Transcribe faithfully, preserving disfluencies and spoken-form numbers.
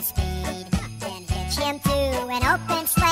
speed. Then hitch him to an open sleigh.